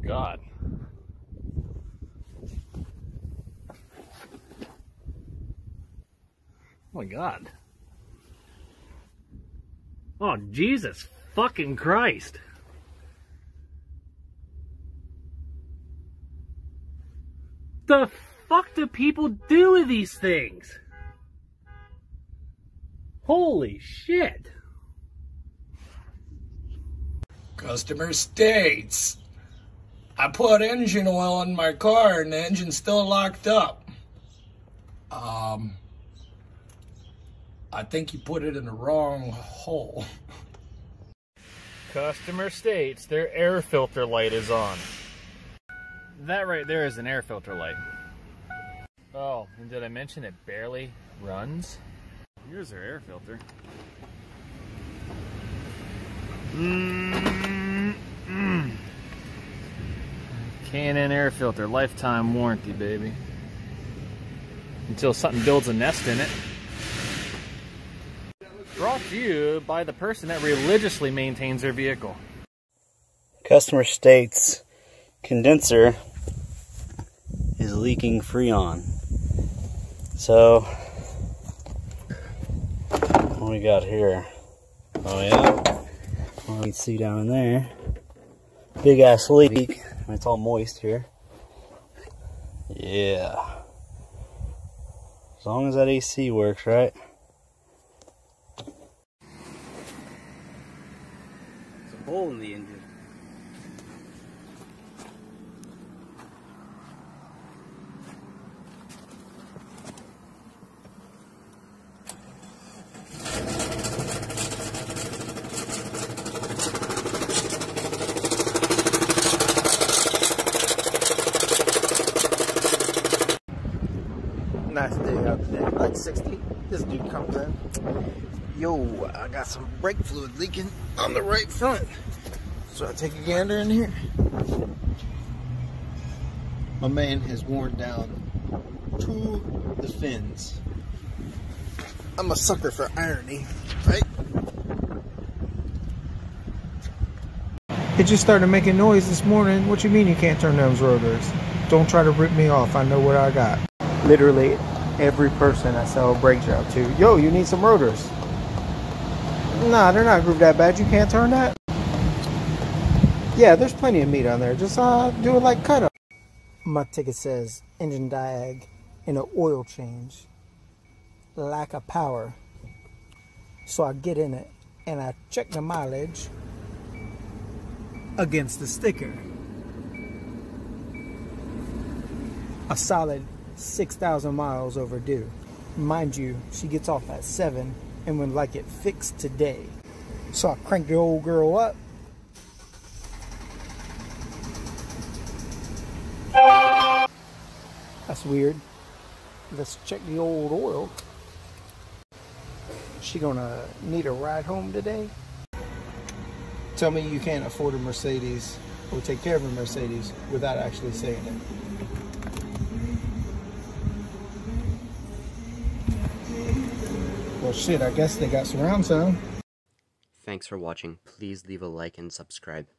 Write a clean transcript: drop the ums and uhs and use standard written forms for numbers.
God. Oh my God. Oh, Jesus fucking Christ. The fuck do people do with these things? Holy shit. Customer states, I put engine oil in my car and the engine's still locked up. I think you put it in the wrong hole. Customer states their air filter light is on. That right there is an air filter light. Oh, and did I mention it barely runs? Here's our air filter. K&N air filter, lifetime warranty, baby. Until something builds a nest in it. Brought to you by the person that religiously maintains their vehicle. Customer states condenser is leaking Freon. So, what do we got here? Oh yeah, well, you can see down there, big ass leak. It's all moist here. Yeah, as long as that AC works, right? Hole in the engine. Nice day out today, like 60. This dude comes in. Yo, I got some brake fluid leaking on the right front. So I take a gander in here. My man has worn down to the fins. I'm a sucker for irony, right? It just started making noise this morning. What you mean you can't turn those rotors? Don't try to rip me off. I know what I got. Literally every person I sell a brake job to. Yo, you need some rotors. Nah, they're not grooved that bad. You can't turn that? Yeah, there's plenty of meat on there. Just do it like cut up. My ticket says engine diag and an oil change. Lack of power. So I get in it and I check the mileage against the sticker. A solid 6,000 miles overdue. Mind you, she gets off at 7 and would like it fixed today. So I cranked the old girl up. That's weird. Let's check the old oil. She gonna need a ride home today? Tell me you can't afford a Mercedes or take care of a Mercedes without actually saying it. Well shit, I guess they got surround sound. Thanks for watching. Please leave a like and subscribe.